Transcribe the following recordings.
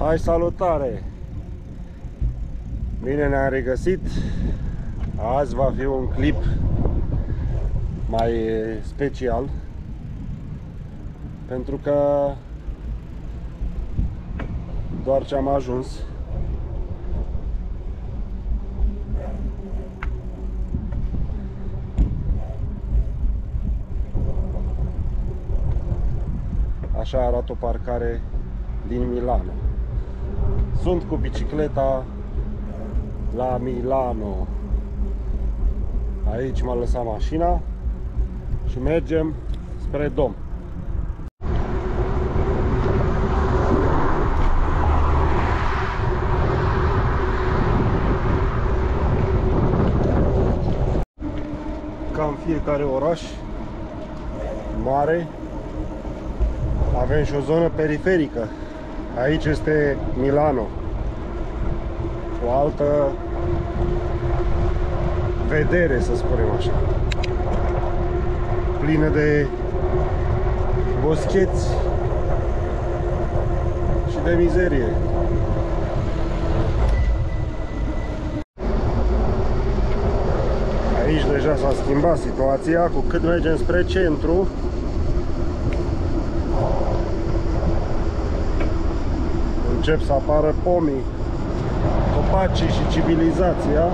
Hai, salutare! Bine ne-am regăsit. Azi va fi un clip mai special, pentru că doar ce am ajuns așa arată o parcare din Milano. Sunt cu bicicleta la Milano. Aici m-a lăsat mașina și mergem spre dom. Ca în fiecare oraș mare avem și o zonă periferică. Aici este Milano, o altă vedere, să spunem așa, plină de boscheți și de mizerie. Aici deja s-a schimbat situația. Cu cât mergem spre centru, încep să apară pomii, copacii și civilizația.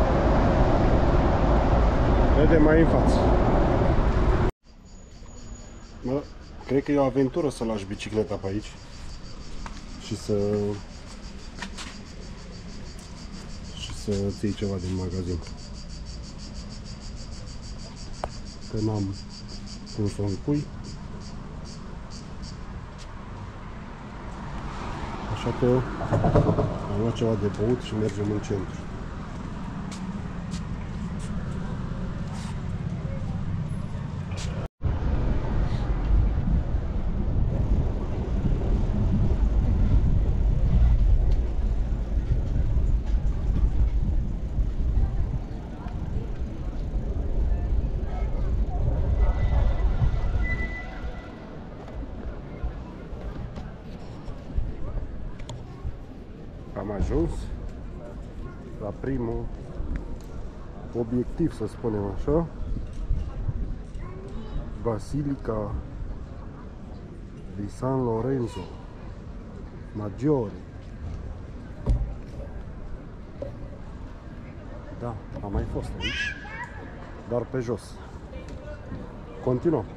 Vedem mai în față. Bă, cred că e o aventură să lași bicicleta pe aici și să îți iei ceva din magazin. Că n-am cum să o încui. Așa că am luat ceva de băut și mergem în centru. Am ajuns la primul obiectiv, să spunem așa, Basilica di San Lorenzo Maggiore. Da, am mai fost aici, dar pe jos. Continuăm.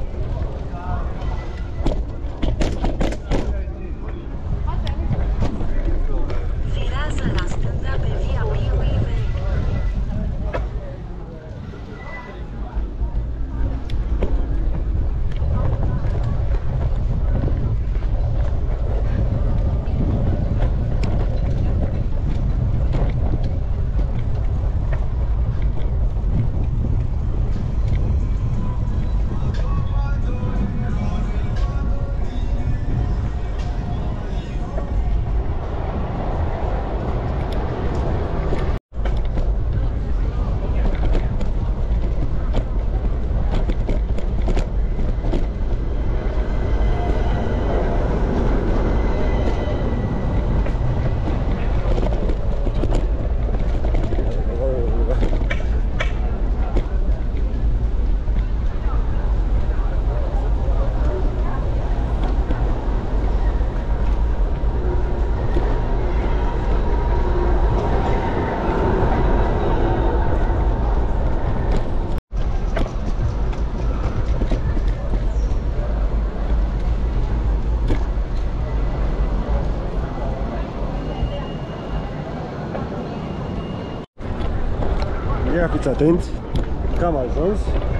Ia fiți atenți că am ajuns.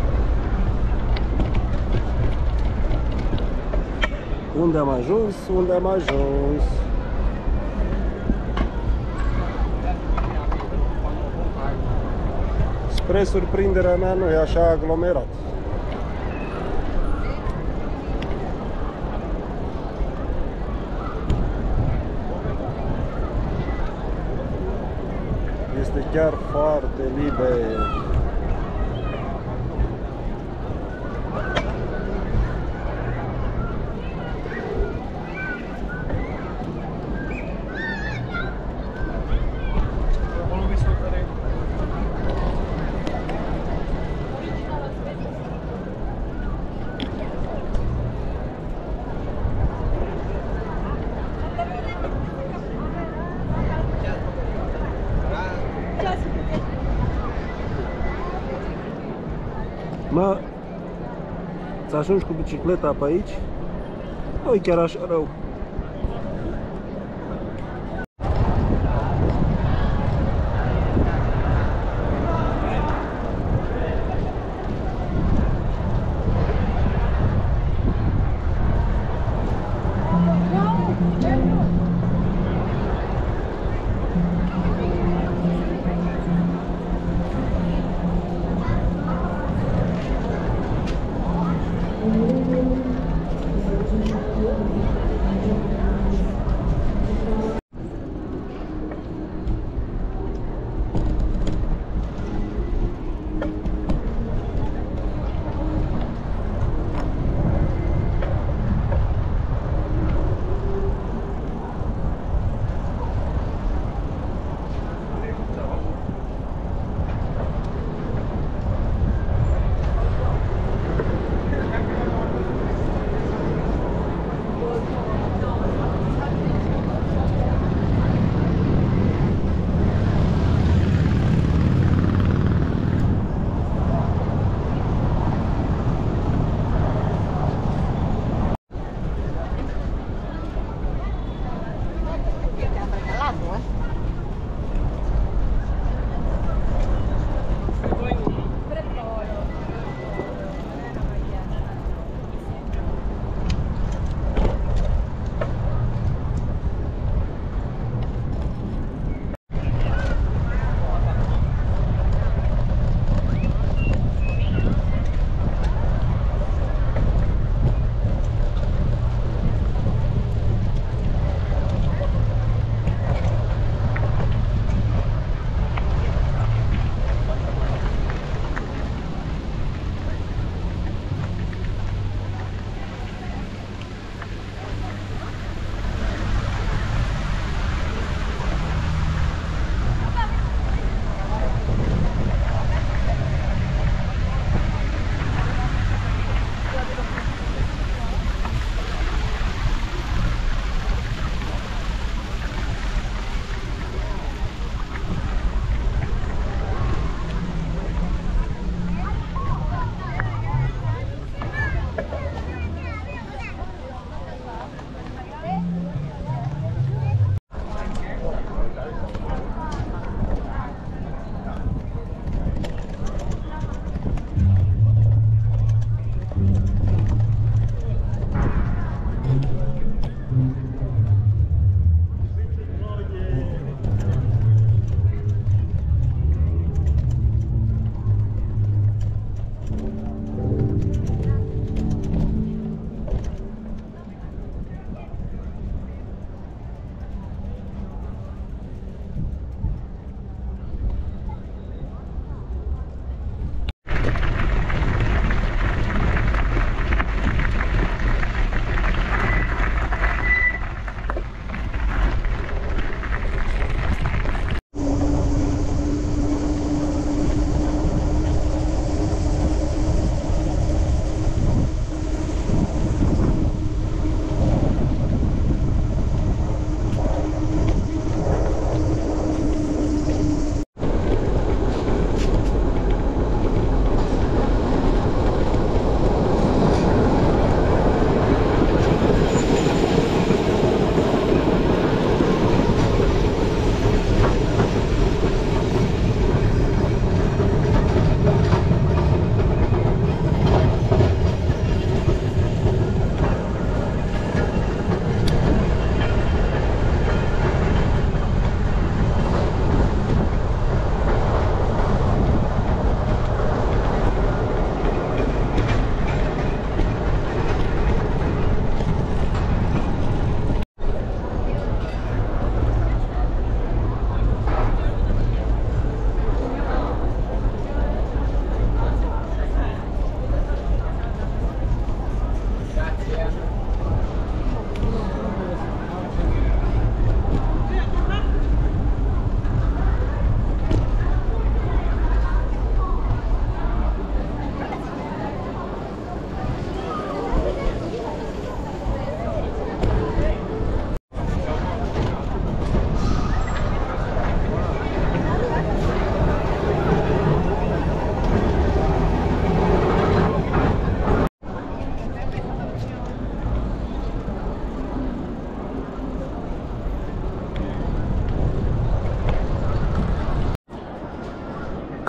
Unde am ajuns? Unde am ajuns? Spre surprinderea mea, nu e așa aglomerat. Este chiar foarte liber. Acum să ajungi cu bicicleta pe aici, nu e chiar așa rău.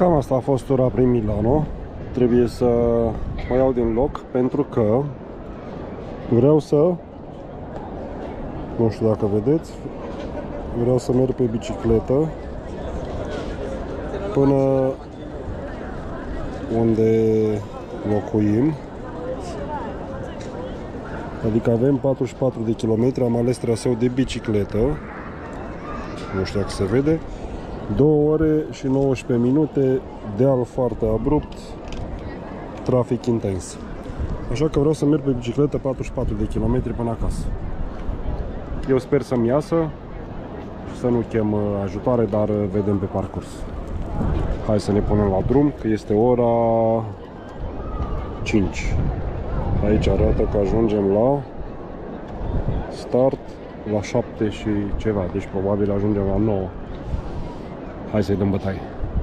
Cam asta a fost tura prin Milano. Trebuie să mă iau din loc pentru că vreau să, nu știu dacă vedeți, vreau să merg pe bicicletă până unde locuim. Adică avem 44 de kilometri, am ales traseul de bicicletă. Nu știu dacă se vede. 2 ore și 19 minute, deal foarte abrupt, trafic intens. Așa că vreau să merg pe bicicletă 44 de kilometri până acasă. Eu sper să-mi iasă și să nu chem ajutoare, dar vedem pe parcurs. Hai să ne punem la drum, că este ora 5. Aici arată că ajungem la start la 7 și ceva, deci probabil ajungem la 9. Hai să-i dăm bătaie.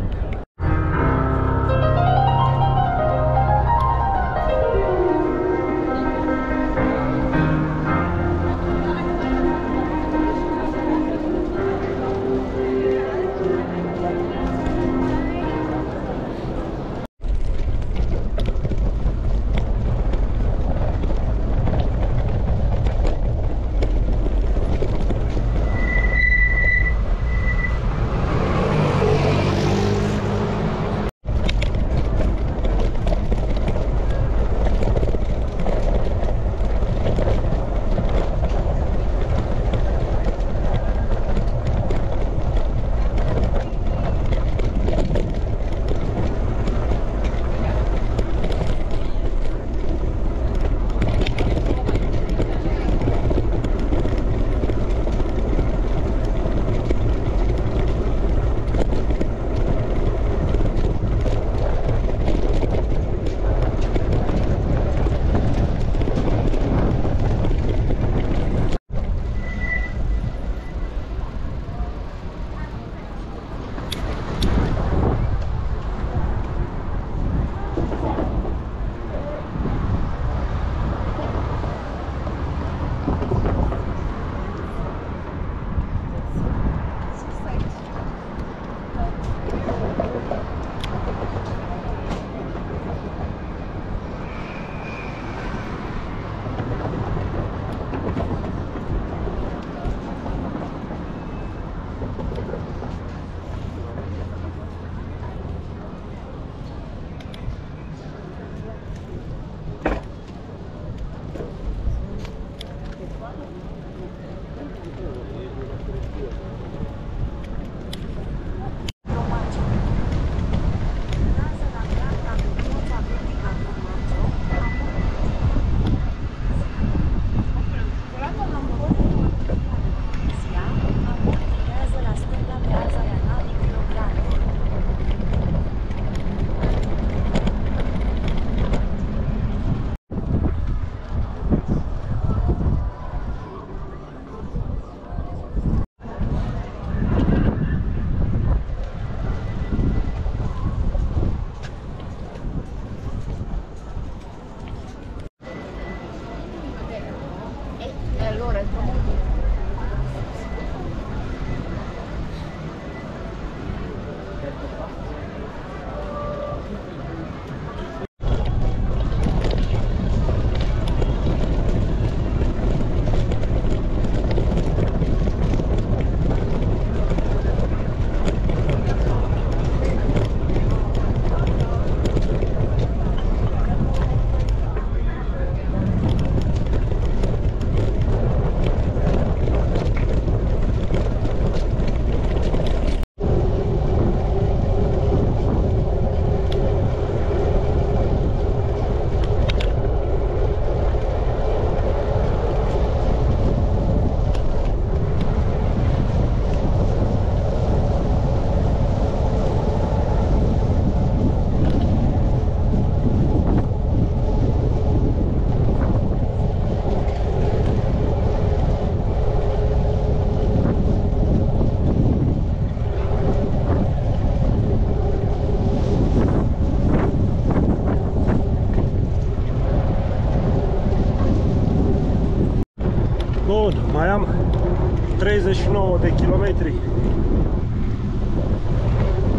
Bun, mai am 39 de kilometri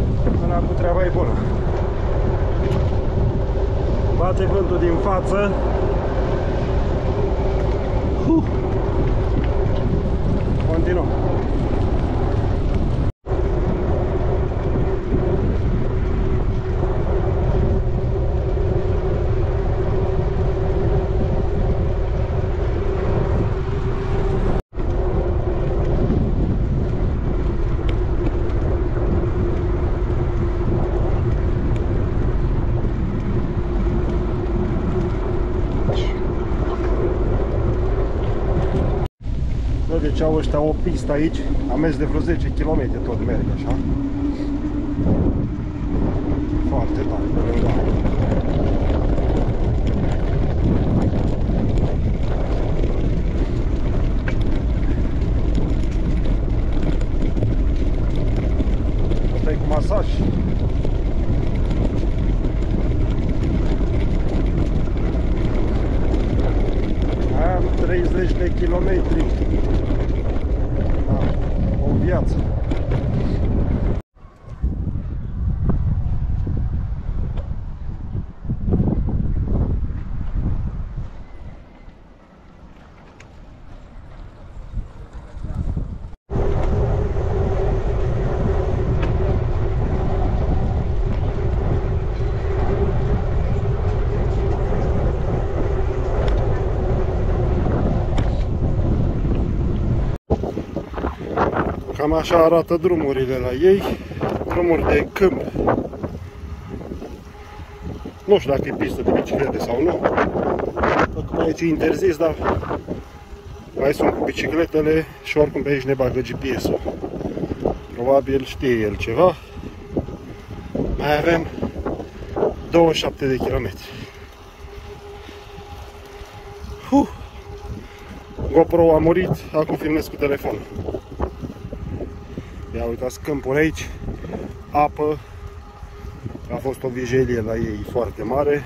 Până acum treaba e bună. Bate vântul din față. Continuăm. Deci au ăștia o pistă aici, am mers de vreo 10 km, tot merg așa. Foarte tare, da. Asta e cu masaj. Am 30 de kilometri. O viață. Cam așa arată drumurile la ei, drumuri de câmp. Nu știu dacă e pistă de biciclete sau nu. Acum aici e interzis, dar mai sunt cu bicicletele și oricum pe aici ne bagă GPS-ul. Probabil știe el ceva. Mai avem 27 de kilometri. GoPro a murit, acum filmez cu telefonul. Ia uitați câmpul aici, apă, a fost o vijelie la ei foarte mare.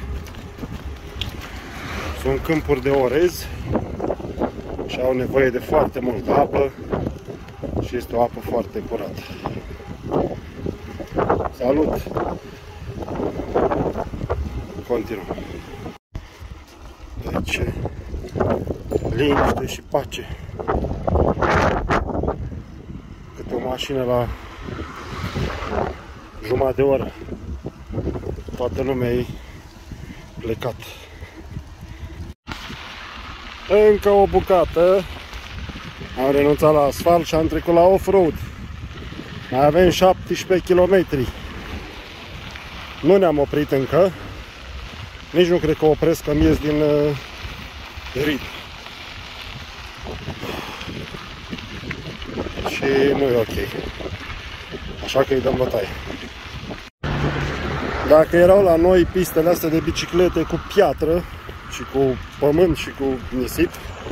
Sunt câmpuri de orez și au nevoie de foarte multă apă și este o apă foarte curată. Salut! Continuăm. Deci, liniște și pace. Câte o mașină la jumătate de oră. Toată lumea e plecat. Încă o bucată. Am renunțat la asfalt și am trecut la off-road. Mai avem 17 km. Nu ne-am oprit încă. Nici nu cred că opresc, că-mi ies din ritm. Și nu e ok. Așa că îi dăm bătaie. Dacă erau la noi pistele astea de biciclete cu piatră și cu pământ și cu nisip,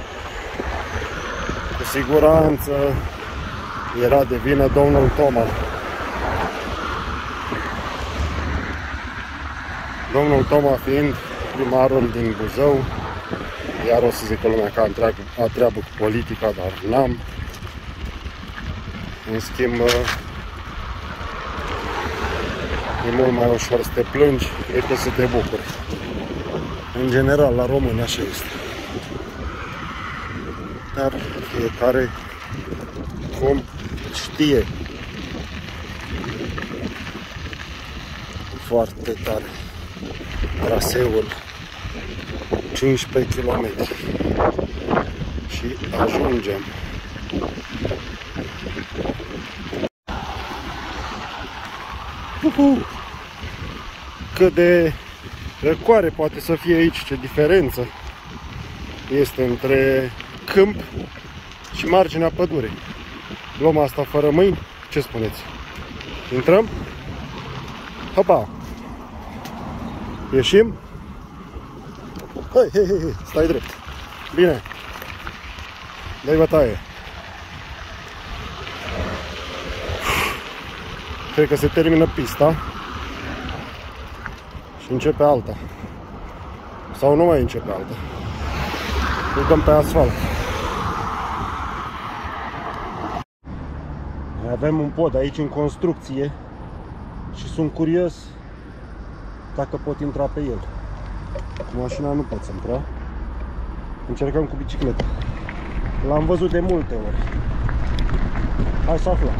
cu siguranță era de vină domnul Toma. Domnul Toma fiind primarul din Buzău, iar o să zică lumea că a treabă cu politica, dar n-am. În schimb, e mult mai ușor să te plângi decât să te bucuri. În general, la români așa este. Dar fiecare cum știe. Foarte tare. Traseul 15 km și ajungem. Cât de răcoare poate să fie aici, ce diferență este între câmp și marginea pădurii. Luăm asta fără mâini, ce spuneți? Intrăm? Hopa! Ieșim? Hai, hei, hei, hei, stai drept. Bine. Dai bătaie. Cred că se termină pista și începe alta. Sau nu mai începe alta. Îl dăm pe asfalt. Avem un pod aici în construcție. și sunt curios dacă pot intra pe el. Cu mașina nu pot intra. Încercăm cu bicicleta. L-am văzut de multe ori. Hai să aflăm.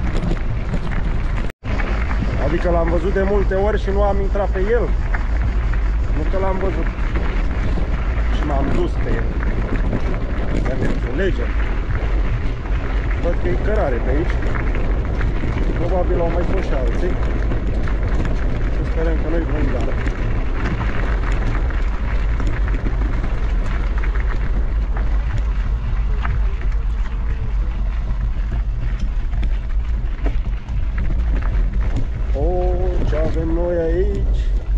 Adică l-am văzut de multe ori și nu am intrat pe el. Nu că l-am văzut și m-am dus pe el. Să ne înțelegem. Văd că e cărare pe aici. Probabil au mai fost și alții. Și sperăm că nu-i vândară. Ce avem noi aici?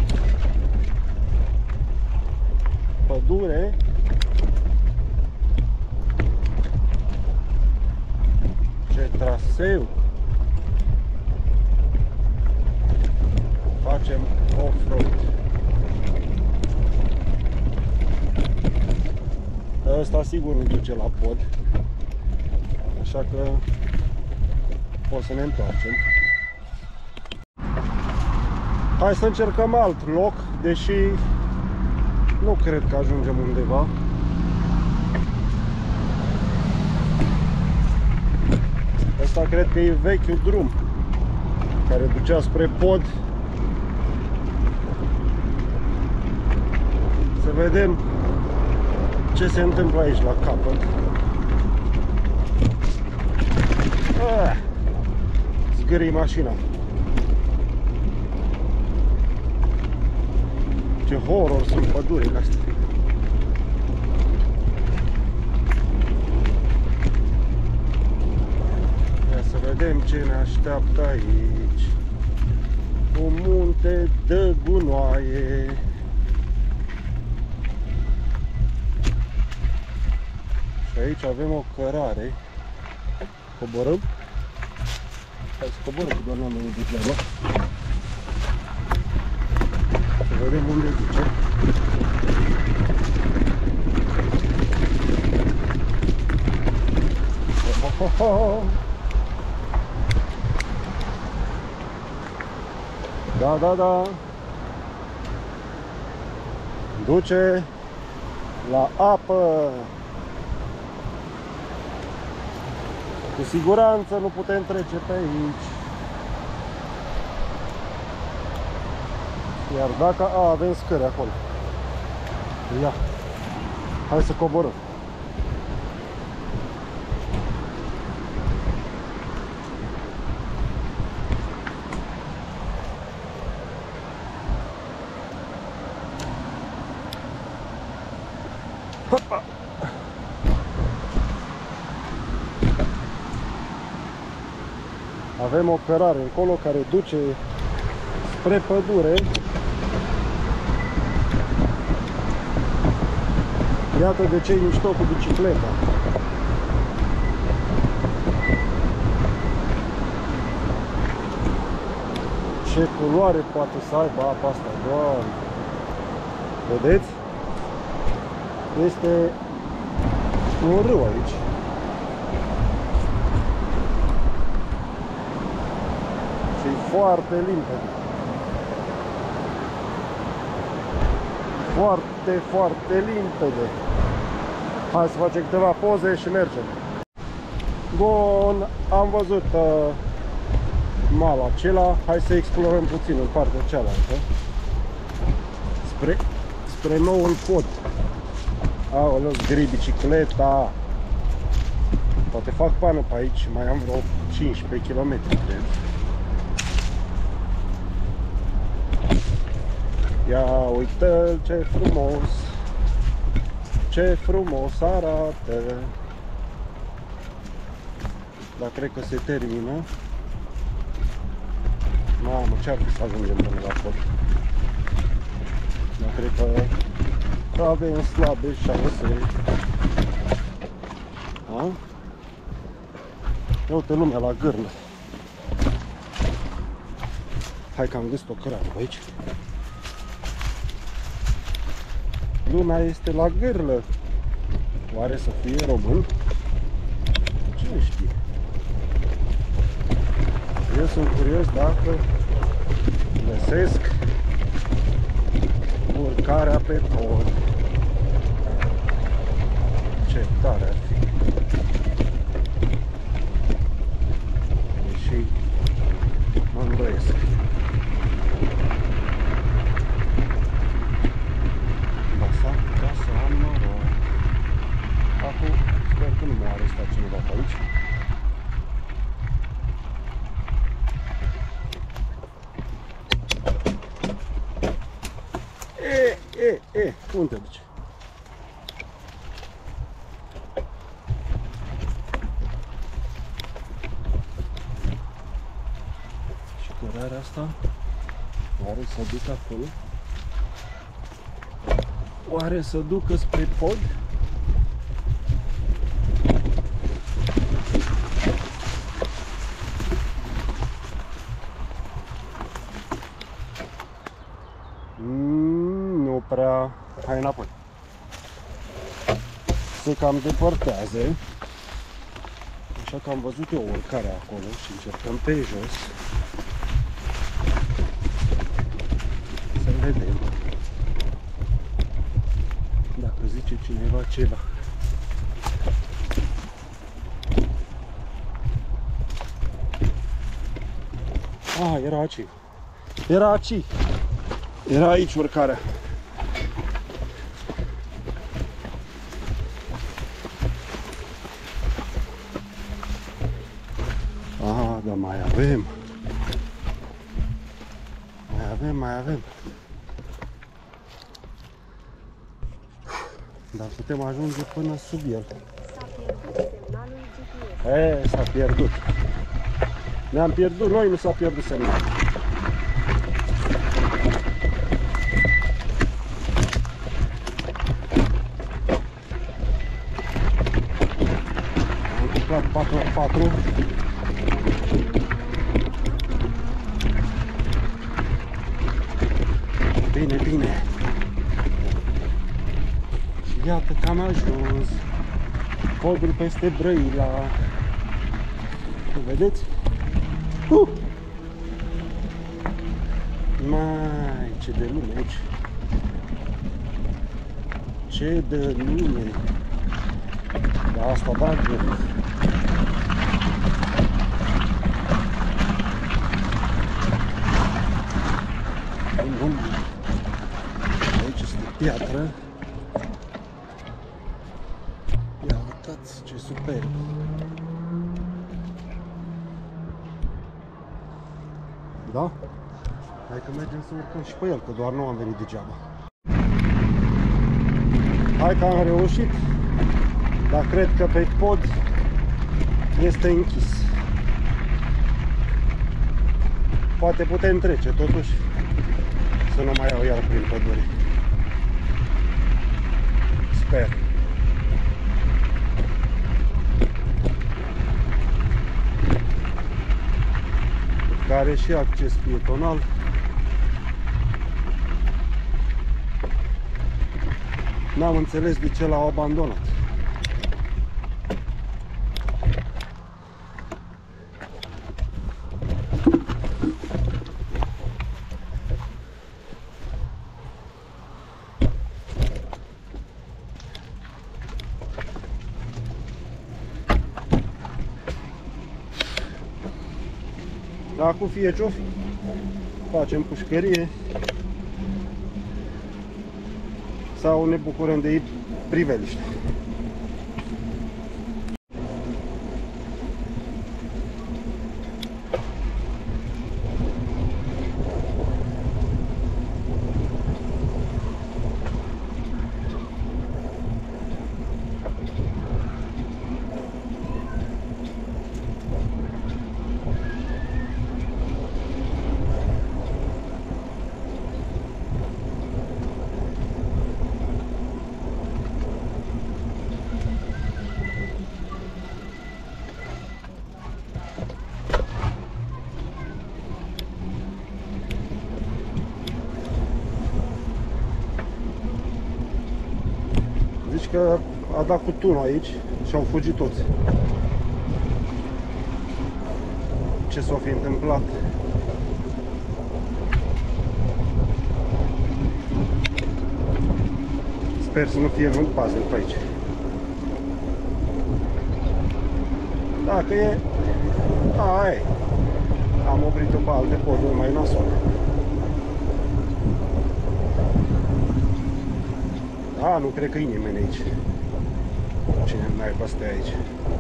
Pădure. Ce traseu. Facem off-road. Ăsta sigur nu duce la pod. Așa că o să ne întoarcem. Hai să încercăm alt loc, deși nu cred că ajungem undeva. Asta cred că e vechiul drum care ducea spre pod. Să vedem ce se întâmplă aici la capăt. Zgârii mașina. Ce horror sunt pădurile astea. Ia să vedem ce ne așteaptă aici. Un munte de gunoaie. Și aici avem o cărare. Coborâm. Hai să coborâm, că doar n-am venit de treaba. Să vedem unde duce. Da, da, da. Duce la apă. Cu siguranță nu putem trece pe aici. Iar dacă avem scări acolo. Ia. Hai să coborăm. Hopa. Avem o cărare încolo care duce spre pădure. Iată de ce e mișto cu bicicleta. Ce culoare poate să aibă apa asta, Doamne! Vedeți? Este un râu aici. Și e foarte limpede. Foarte, foarte limpede. Hai să facem câteva poze și mergem. Bun, am văzut malul acela. Hai să explorăm puțin în partea cealaltă. Spre noul pod. Aoleu, zgâri bicicleta. Poate fac pană pe aici. Mai am vreo 15 km, cred. Ia uite ce frumos. Ce frumos arată. Dar cred că se termină. Mamă, ce-ar fi să ajungem până la pod? Dar cred că avem slabe șanse. Da? Ia uite lumea la gârlă. Hai că am găsit o cărare aici. Lumea este la gârlă. Oare să fie român? Cine știe? Eu sunt curios dacă găsesc urcarea pe pod. Ce tare ar fi! Și mă îndoiesc. Dar s-ar putea să am noroc. Acum sper că nu m-a arestat cineva pe aici. Unde te duci? Și cărarea asta oare să duc acolo? Oare să ducă spre pod? Nu prea. Hai înapoi. Se cam depărtează. Așa că am văzut eu urcarea acolo și încercăm pe jos să vedem dacă zice cineva ceva. Era aici. Era aici. Era aici urcarea. Dar mai avem. Mai avem. Dar putem ajunge până sub el. S-a pierdut. Ne-am pierdut noi, nu s-a pierdut semnalul. Am întâmplat 4x4. Bine. Și iată că am ajuns. Podul peste Brăila. Vedeți? Mai, ce de lume aici. Ce de lume. Dar asta da greu. Aici este piatră. Ia uitați ce superb. Da? Hai că mergem să urcăm și pe el, că doar nu am venit degeaba. Hai că am reușit, dar cred că pe pod este închis. Poate putem trece totuși, să nu mai iau iar prin pădure. Sper. Care și acces pietonal. N-am înțeles de ce l-au abandonat. Acum fie ce-o fi, facem pușcărie sau ne bucurăm de priveliște. Zici că a dat cu tunul aici și au fugit toți. Ce s-a fi întâmplat? Sper să nu fie vreun puzzle pe aici. Dacă e... Aia e. Am oprit-o pe alte poduri mai nasoale. Da, nu cred că e nimeni aici. Cine naiba stă aici?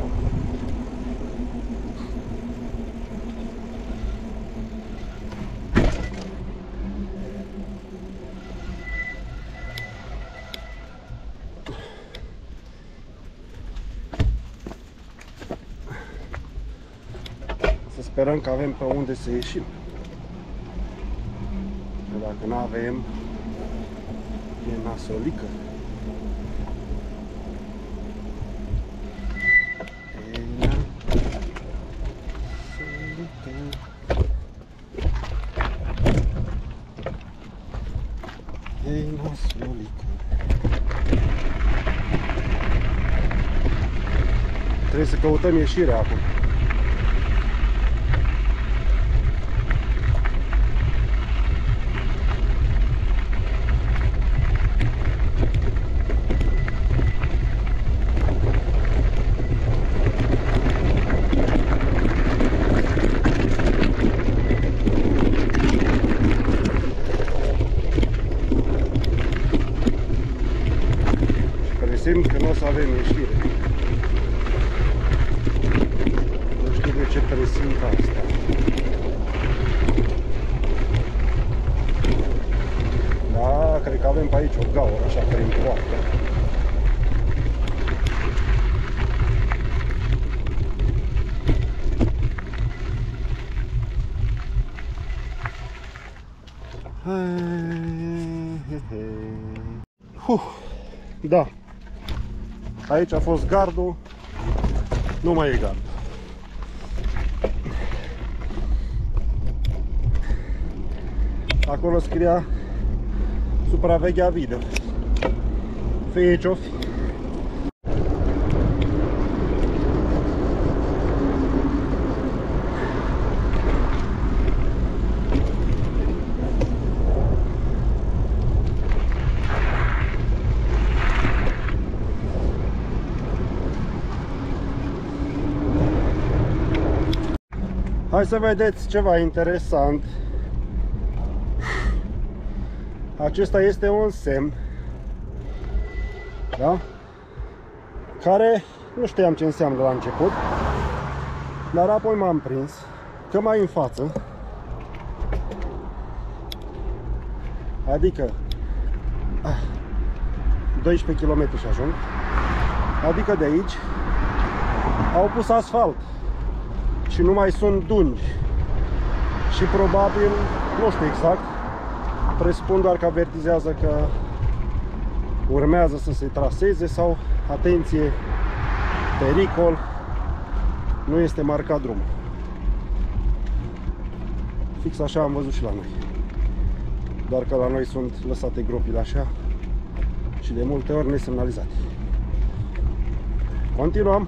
Să sperăm că avem pe unde să ieșim. Că dacă nu avem, e nasolică. Ei, nasolică. Trebuie să căutăm ieșirea acum. Simt că nu o să avem ieșire. Nu știu de ce presimt asta. Da, cred că avem pe aici o gaură, așa, prin poartă. Da. Aici a fost gardul, nu mai e gard. Acolo scria supraveghea video. Fie ce-o fi. Hai să vedeți ceva interesant. Acesta este un semn, da? Care nu știam ce înseamnă la început, dar apoi m-am prins că mai în față, adică 12 km și ajung, adică de aici au pus asfalt și nu mai sunt dungi și probabil, nu știu exact, presupun doar că avertizează că urmează să se traseze sau, atenție, pericol, nu este marcat drumul. Fix așa am văzut și la noi, doar că la noi sunt lăsate gropile așa și de multe ori nesemnalizate. Continuăm.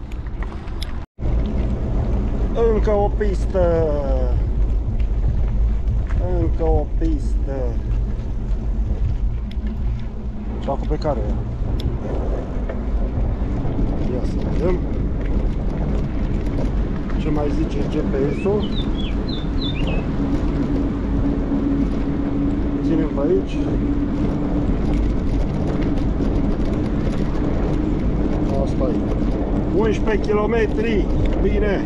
Încă o pistă. Încă o pistă. Și acum pe care? Ia să vedem. Ce mai zice GPS-ul? Ținem pe aici. Asta e. 11 km. Bine.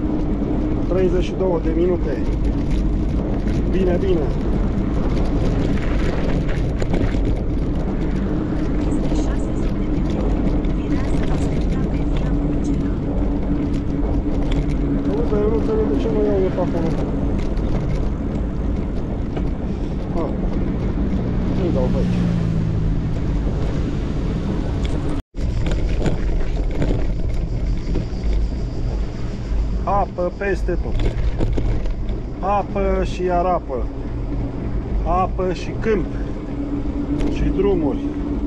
32 de minute. Bine, bine. Eu nu înțeleg de ce nu iau eu pe acolo. Nu-i dau pe aici. Apă peste tot. Apă și iar apă. Apă și câmp. Și drumuri.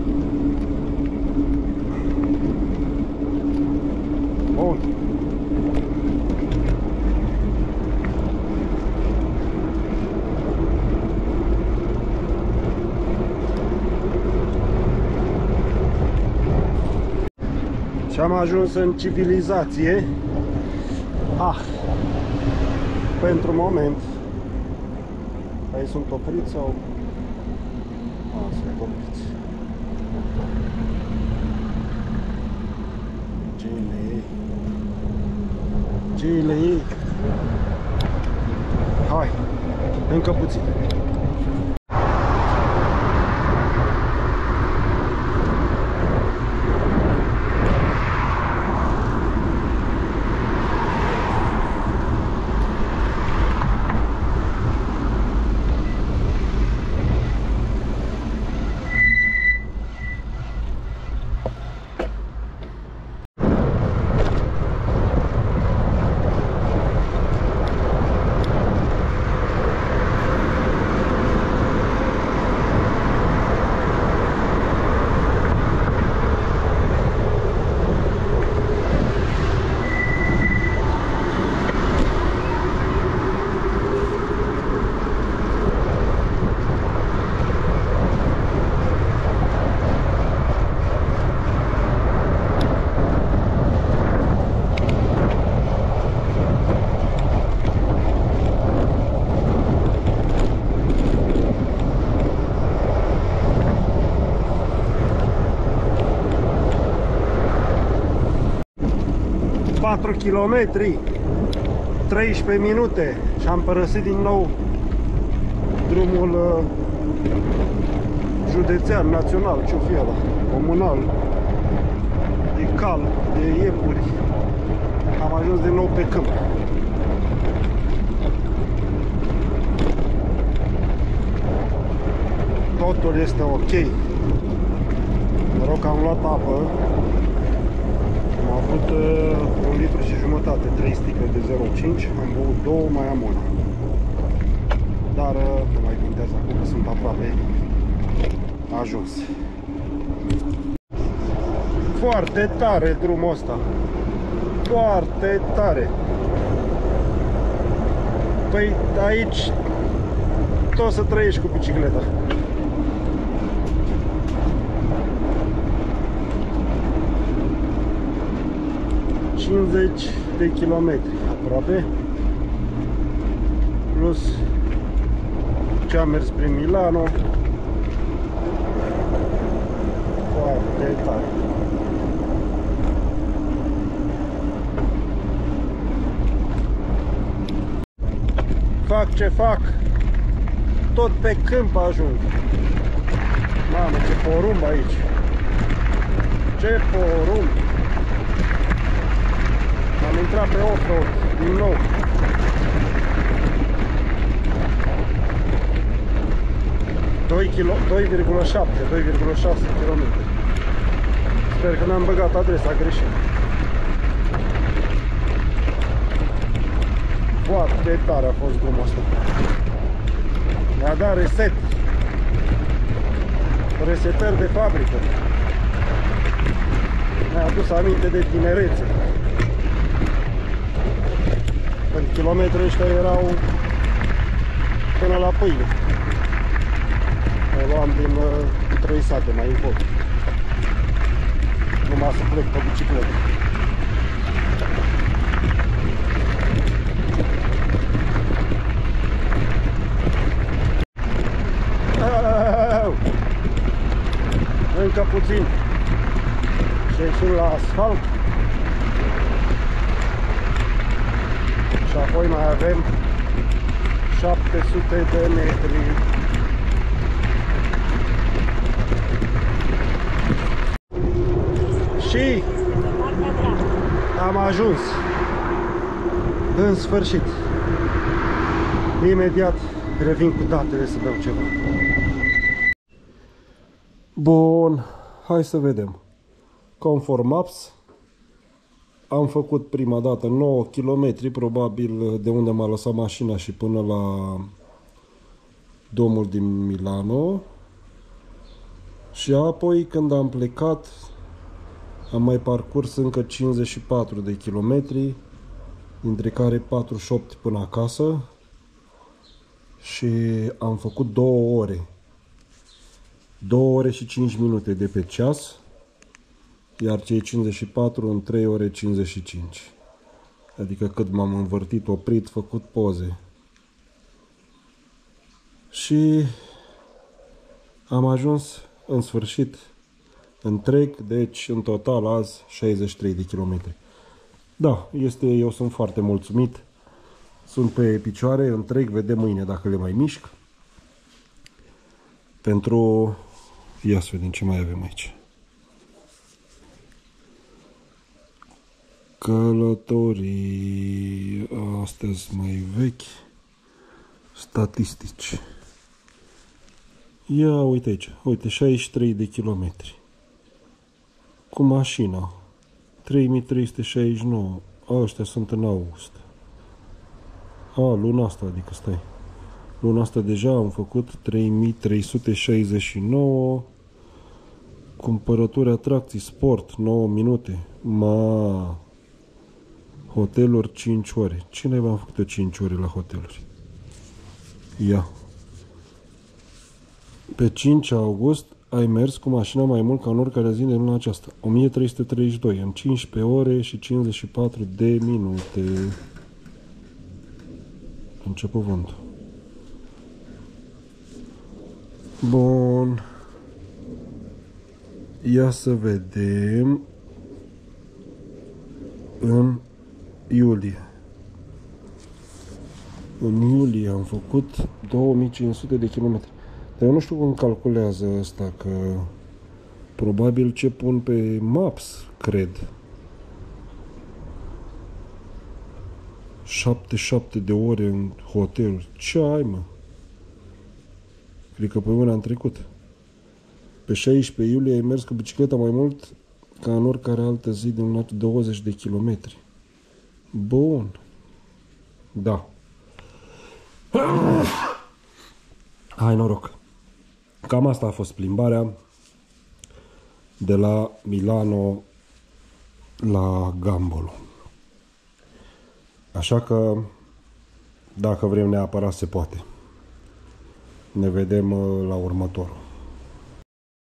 Bun. Am ajuns în civilizație. Pentru moment. Aici sunt opriți sau... sunt opriți. Gile. Hai, încă puțin. Kilometri, 13 minute și am părăsit din nou drumul județean, național, ce-o fi ăla, comunal, de cal, de iepuri. Am ajuns din nou pe câmp. Totul este ok. Noroc că am luat apă. Am avut 1 litru și jumătate, 3 sticle de 0,5, am băut 2, mai am una. Dar nu mai contează acum că sunt aproape ajuns. Foarte tare drumul ăsta. Foarte tare. Păi aici tot să trăiești cu bicicleta. de kilometri aproape, plus ce am mers prin Milano. Foarte tare. Fac ce fac, tot pe câmp ajung. Mamă, ce porumb aici. Ce porumb. Am intrat pe off-road din nou. ...2,7 km. Sper că n-am băgat adresa greșit. Foarte tare a fost drumul ăsta. Mi-a dat reset. Resetări de fabrică. Mi-a adus aminte de tinerețe. Când kilometrii ăștia erau până la pâine. O luam din 3 sate mai încolo. Numai să plec pe bicicletă. Încă puțin și ieșim la asfalt și apoi mai avem 700 de metri. Și am ajuns în sfârșit. Imediat revin cu datele să dau ceva. Bun, hai să vedem. Conform Maps, am făcut prima dată 9 km, probabil de unde m-a lăsat mașina și până la domul din Milano. Și apoi, când am plecat, am mai parcurs încă 54 de kilometri, dintre care 48 până acasă. Și am făcut 2 ore. 2 ore și 5 minute de pe ceas iar cei 54 în 3 ore 55. Adică cât m-am învârtit, oprit, făcut poze. Și am ajuns în sfârșit întreg, deci în total azi 63 de kilometri. Da, eu sunt foarte mulțumit. Sunt pe picioare, întreg, vedem mâine dacă le mai mișc. Pentru... Ia să vedem ce mai avem aici. Călătorii, astăzi mai vechi, statistici. Ia uite aici, uite 63 de kilometri. Cu mașina 3369, ăștia sunt în august. Luna asta, adică stai. Luna asta deja am făcut 3369. Cumpărături, atracții, sport, 9 minute. Hoteluri 5 ore. Cine am făcut 5 ore la hoteluri? Ia. Pe 5 august ai mers cu mașina mai mult ca în oricare zi de luna aceasta. 1332 în 15 ore și 54 de minute. Începe vântul. Bun. Ia să vedem. În iulie. În iulie am făcut 2500 de kilometri. Dar eu nu știu cum calculează ăsta, că probabil ce pun pe Maps, cred. 7 de ore în hotel. Ce ai, mă? Cred că pe mâna am trecut. Pe 16 iulie ai mers cu bicicleta mai mult ca în oricare altă zi din 20 de kilometri. Bun. Da. Hai noroc. Cam asta a fost plimbarea de la Milano la Gambolo. Așa că, dacă vrem neapărat, se poate. Ne vedem la următorul.